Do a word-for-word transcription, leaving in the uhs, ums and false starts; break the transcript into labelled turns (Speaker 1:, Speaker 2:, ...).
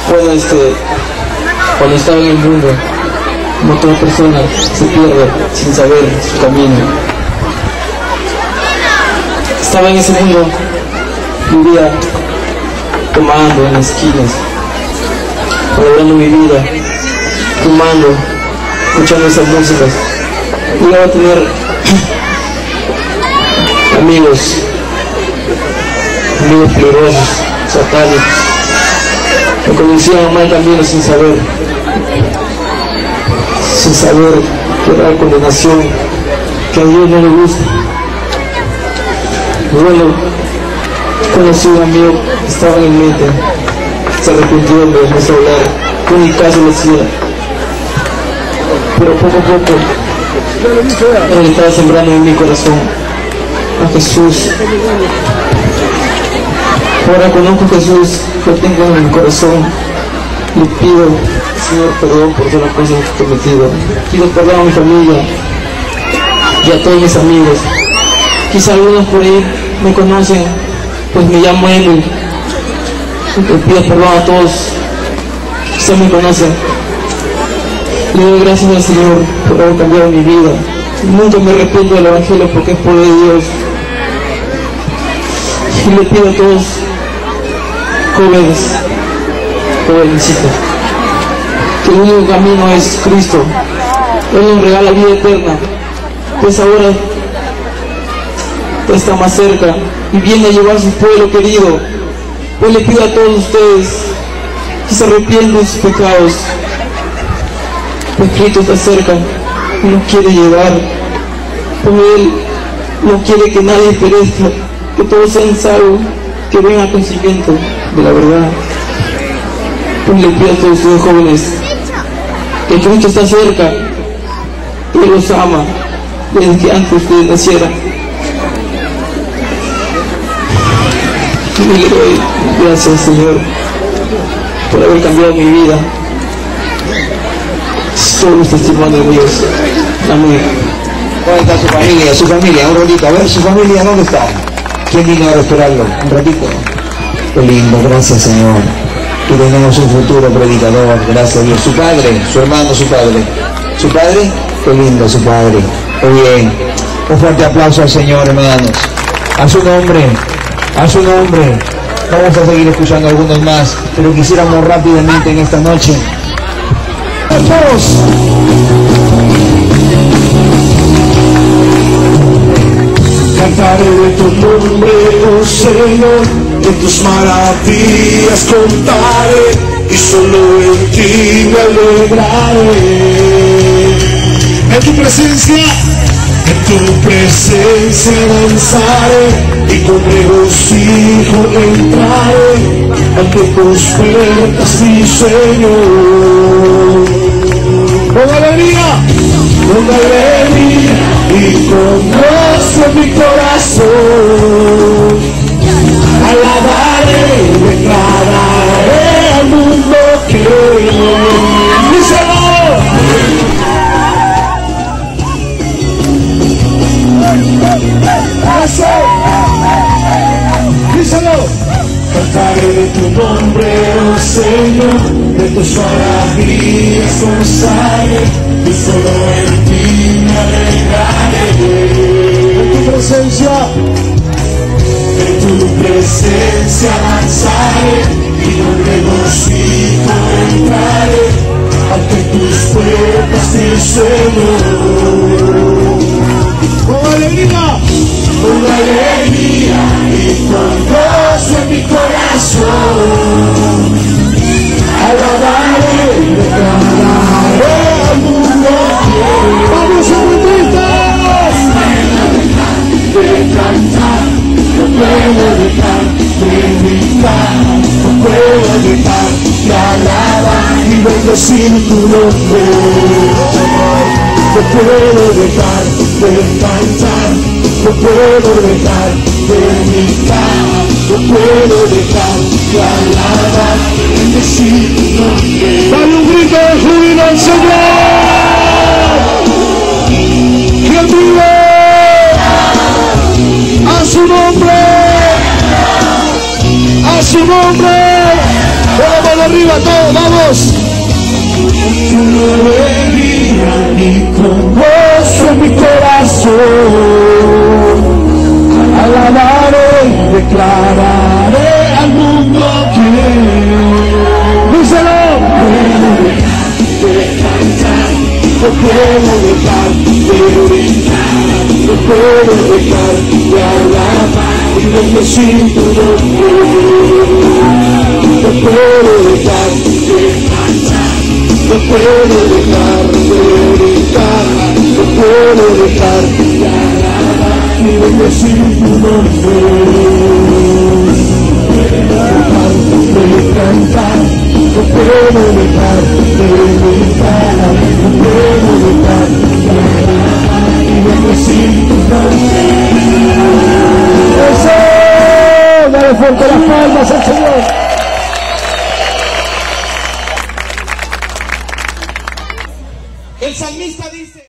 Speaker 1: Bueno, este, cuando estaba en el mundo, como toda persona se pierde sin saber su camino. Estaba en ese mundo, vivía tomando en las esquinas, valorando mi vida, fumando, escuchando esas músicas. Llegaba a tener amigos, amigos peligrosos, satánicos. Me conducían mal camino sin saber, sin saber que era la condenación, que a Dios no le gusta. Y bueno, conocí a un amigo que estaba en el mente, se arrepintió, me dejó hablar, yo ni caso le hacía. Pero poco a poco, él estaba sembrando en mi corazón a Jesús. Ahora conozco a Jesús, lo tengo en mi corazón. Le pido, Señor, perdón por todas las cosas que he cometido. Pido perdón a mi familia y a todos mis amigos. Quizá algunos por ahí me conocen, pues me llamo Emil. Le pido perdón a todos, quizá me conocen. Le doy gracias al Señor por haber cambiado mi vida. Nunca me arrepiento del Evangelio porque es poder de Dios. Y le pido a todos, jóvenes, jovencitos, que el único camino es Cristo. Él nos regala vida eterna, pues ahora está más cerca y viene a llevar a su pueblo querido. Pues le pido a todos ustedes que se arrepientan de sus pecados, pues Cristo está cerca y nos quiere llevar, pues Él no quiere que nadie perezca, que todos sean salvos, que vengan al conocimiento de la verdad. Pues le pido a todos ustedes jóvenes que Cristo está cerca, que Él los ama desde que antes ustedes nacieran. Y le doy gracias, Señor, por haber cambiado mi vida. Solo los testimonios de Dios. Amén.
Speaker 2: ¿Dónde está su familia? Su familia, un ratito. A ver, su familia, ¿dónde está? ¿Quién vino a restaurarlo? Un ratito. Qué lindo, gracias, Señor. Que tenemos un futuro predicador, gracias a Dios. Su padre, su hermano, su padre. ¿Su padre? Qué lindo, su padre. Qué bien. Un fuerte aplauso al Señor, hermanos. A su nombre, a su nombre. Vamos a seguir escuchando algunos más, pero quisiéramos rápidamente en esta noche. ¡Vamos!
Speaker 3: Cantaré de tu nombre, oh Señor, de tus maravillas contaré, y solo en ti me alegraré. En tu presencia, en tu presencia danzaré, y con regocijo entraré ante tus puertas, mi Señor. Con alegría, con alegría y con gozo en mi corazón, alabaré y declararé al mundo que díselo. Díselo. Cantaré de tu nombre, oh Señor, de tus maravillas gozaré, y solo en ti me alegraré. En tu presencia, en tu presencia danzaré, y con regocijo entraré ante tus puertas, mi Señor. Con alegría, con alegría y con gozo en mi corazón, alabaré y declararé al mundo que vamos a gritar, de cantar, no puedo dejar de gritar, no puedo dejar de alabar y bendecir tu nombre. No puedo dejar de cantar, no puedo dejar de gritar, no puedo dejar de alabar y bendecir tu nombre. Dale un grito de júbilo al Señor. Que vive a su nombre, a su nombre.
Speaker 4: Con la mano arriba, todos, vamos.
Speaker 3: Tu alegría, mi gozo en mi corazón. Alabaré y declararé al mundo que díselo. No puedo dejar de brincar, no puedo dejar de alabar y bendecir tu nombre. No puedo dejar de cantar, no puedo dejar de brincar, no puedo dejar de alabar y bendecir tu nombre. No puedo cantar, no puedo dejar de brincar, no puedo dejar de alabar y bendecir tu nombre. ¡Eso! Dale fuerte las palmas al Señor.
Speaker 4: El salmista dice...